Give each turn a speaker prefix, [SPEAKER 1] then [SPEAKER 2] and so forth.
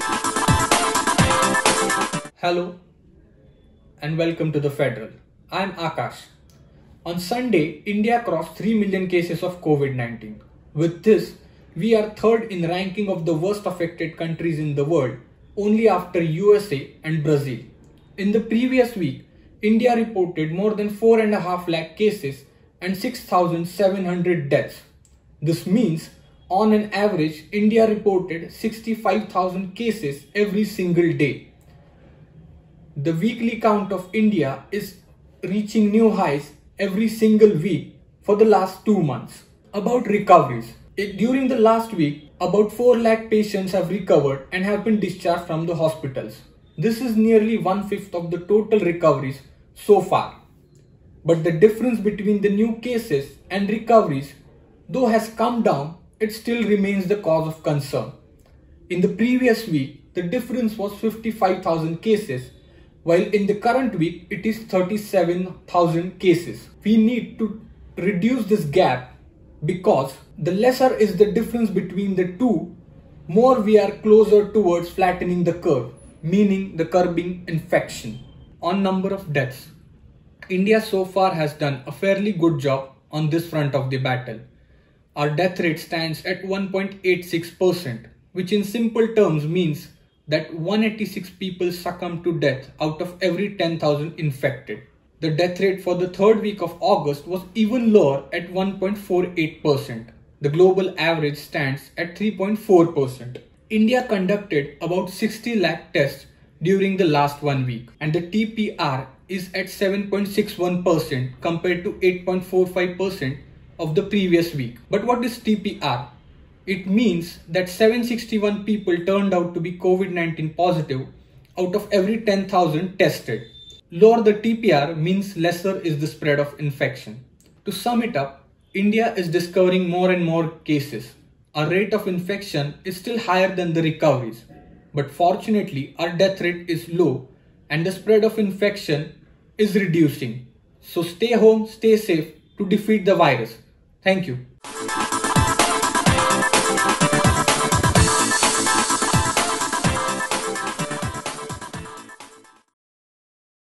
[SPEAKER 1] Hello and welcome to the Federal. I'm Akash. On Sunday, India crossed 3 million cases of COVID-19. With this, we are third in ranking of the worst affected countries in the world, only after USA and Brazil. In the previous week, India reported more than 4.5 lakh cases and 6,700 deaths. This means, on an average, India reported 65,000 cases every single day. The weekly count of India is reaching new highs every single week for the last 2 months. About recoveries. During the last week, about 4 lakh patients have recovered and have been discharged from the hospitals. This is nearly 1/5 of the total recoveries so far. But the difference between the new cases and recoveries, though has come down, it still remains the cause of concern. In the previous week, the difference was 55,000 cases, while in the current week it is 37,000 cases. We need to reduce this gap because the lesser is the difference between the two, more we are closer towards flattening the curve, meaning the curbing infection. On number of deaths, India so far has done a fairly good job on this front of the battle. Our death rate stands at 1.86%, which in simple terms means that 186 people succumb to death out of every 10,000 infected. The death rate for the third week of August was even lower at 1.48%. The global average stands at 3.4%. India conducted about 60 lakh tests during the last 1 week, and the TPR is at 7.61% compared to 8.45% of the previous week. But what is TPR? It means that 761 people turned out to be COVID-19 positive out of every 10,000 tested. Lower the TPR means lesser is the spread of infection. To sum it up, India is discovering more and more cases. Our rate of infection is still higher than the recoveries. But fortunately, our death rate is low and the spread of infection is reducing. So stay home, stay safe to defeat the virus. Thank you.